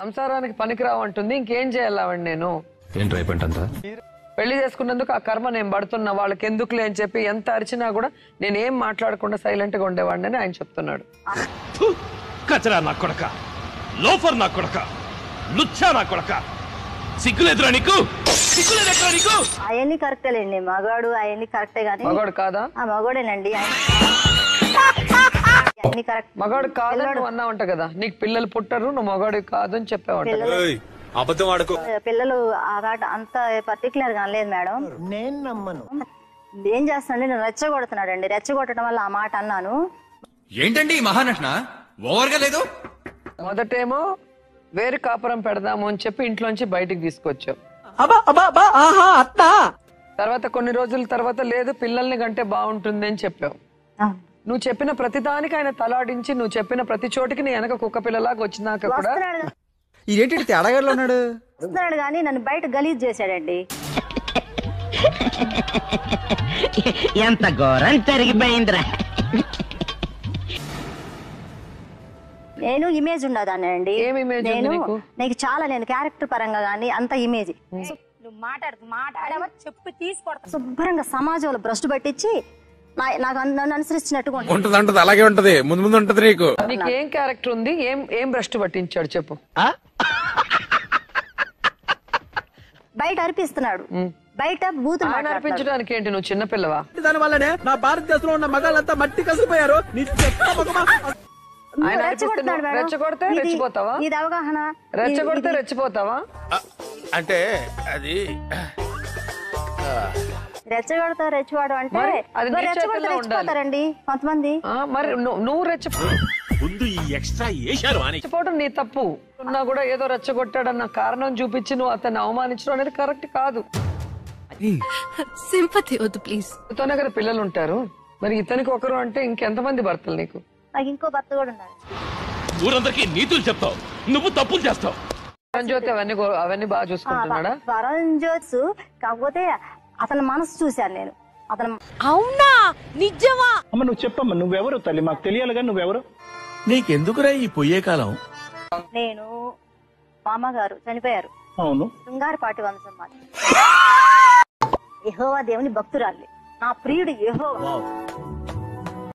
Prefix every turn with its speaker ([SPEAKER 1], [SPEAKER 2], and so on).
[SPEAKER 1] సంసారానికి పనికిరావు అంటుంది, ఇంకేం చేయాలి నేను? పెళ్లి చేసుకున్నందుకు ఆ కర్మ నేను పడుతున్నా, వాళ్ళకి ఎందుకులే అని చెప్పి ఎంత అరిచినా కూడా నేనేం మాట్లాడకుండా సైలెంట్ గా ఉండేవాడిని అని ఆయన చెప్తున్నాడు.
[SPEAKER 2] కచరా నా కొడక, లోఫర్ నా కొడక, లుచ్చా నా కొడక, సిగ్గులేదురా నీకు? సిగ్గులేదురా నీకు?
[SPEAKER 3] అవన్నీ కరెక్టేలేండి, మగాడు అవన్నీ కరెక్టే గానీ
[SPEAKER 1] మగాడు కాదా?
[SPEAKER 3] మగాడేనండి.
[SPEAKER 1] మగాడు కాదని నువ్వు అన్నావంట కదా, నీకు పిల్లలు పుట్టరు, నువ్వు మగాడు కాదు అని చెప్పావంట.
[SPEAKER 3] పిల్లలు అంత పర్టికులర్ గా అనలేదు మేడం.
[SPEAKER 4] నేను నమ్మను.
[SPEAKER 3] ఏం చేస్తానండి, నేను రెచ్చగొడుతున్నాడు అండి, రెచ్చగొట్టడం వల్ల ఆ మాట అన్నాను.
[SPEAKER 5] ఏంటండి మహానటన ఓవర్గా లేదు?
[SPEAKER 1] మొదటేమో వేరు కాపురం పెడదాము అని చెప్పి ఇంట్లోంచి బయటికి తీసుకొచ్చావు. తర్వాత కొన్ని రోజుల తర్వాత లేదు పిల్లల్ని కంటే బాగుంటుంది అని చెప్పావు. నువ్వు చెప్పిన ప్రతిదానికి ఆయన తలాడించి, నువ్వు చెప్పిన ప్రతి చోటికి నీ వెనక కుక్క పిల్లలాగా వచ్చినాక కూడా
[SPEAKER 4] ఇదేంటి తేడాగాడులో ఉన్నాడు?
[SPEAKER 3] వస్తున్నాడు కానీ నన్ను బయట గలీజ్ చేశాడండి.
[SPEAKER 6] ఎంత ఘోరం జరిగిపోయిందిరా.
[SPEAKER 3] నేను ఇమేజ్ ఉండదాన్ని అండి. నేను చాలా క్యారెక్టర్ పరంగా గానీ అంత ఇమేజ్. శుభ్రంగా సమాజంలో భ్రష్టు పట్టించి నాకు నన్ను అనుసరిస్తున్నట్టుగా
[SPEAKER 5] ఉంటది. అలాగే ఉంటది, ముందు ముందు ఉంటది. నీకు
[SPEAKER 1] ఏం క్యారెక్టర్ ఉంది? ఏం భ్రష్టు పట్టించాడు చెప్పు.
[SPEAKER 3] బయట అర్పిస్తున్నాడు, బయట బూతులు
[SPEAKER 1] అర్పించడానికి ఏంటి? నువ్వు చిన్నపిల్లవా?
[SPEAKER 4] దాని వల్లనే నా భారతదేశంలో ఉన్న మగాళ్ళంతా మట్టి కసిపోయారు.
[SPEAKER 1] రెచ్చగొడితే రెచ్చిపోతావా?
[SPEAKER 3] ఇది అవగాహన.
[SPEAKER 1] రెచ్చగొడితే రెచ్చిపోతావా?
[SPEAKER 5] అంటే అది
[SPEAKER 3] రెచ్చవాడు అంటే రెచ్చిపోతారండి కొంతమంది.
[SPEAKER 1] మరి నువ్వు రెచ్చిపోవడం నీ తప్పు. ఉన్నా కూడా ఏదో రెచ్చగొట్టాడన్న కారణం చూపించి నువ్వు అతన్ని అవమానించడం అనేది కరెక్ట్ కాదు.
[SPEAKER 7] సింపతి వద్దు ప్లీజ్.
[SPEAKER 1] ఇతనే కదా పిల్లలు ఉంటారు, మరి ఇతనికి ఒకరు అంటే ఇంకెంతమంది భర్తలు నీకు?
[SPEAKER 3] నాకు ఇంకో భర్త కూడా ఉన్నారు.
[SPEAKER 2] ఊరందరికీ నీతులు చెప్తావు, నువ్వు తప్పులు చేస్తావు.
[SPEAKER 1] వరంజ్యోతి అవన్నీ బాగా చూసుకుంటున్నాడా?
[SPEAKER 3] వరంజ్యోతి కాకపోతే అతని మనసు చూశాను నేను. అతను
[SPEAKER 7] అవునా నిజమా?
[SPEAKER 4] అమ్మ నువ్వు చెప్పమ్మా, నువ్వెవరు తల్లి? మాకు తెలియాలిగా నువ్వెవరు.
[SPEAKER 5] నీకెందుకురా ఈ పొయ్యే కాలం?
[SPEAKER 3] నేను మా అమ్మగారు చనిపోయారు.
[SPEAKER 4] అవును.
[SPEAKER 3] శృంగారపాటి వంశం మాది. యెహోవా దేవుని భక్తురాలి, నా ప్రియుడు యెహోవా.